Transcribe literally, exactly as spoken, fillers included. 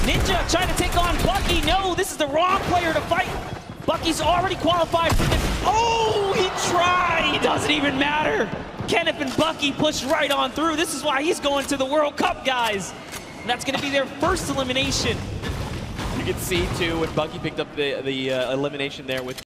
Ninja trying to take on Bucky. No, this is the wrong player to fight. Bucky's already qualified for this. Oh, he tried. It doesn't even matter. Kenneth and Bucky pushed right on through. This is why he's going to the World Cup, guys. And that's going to be their first elimination. You can see, too, when Bucky picked up the, the uh, elimination there with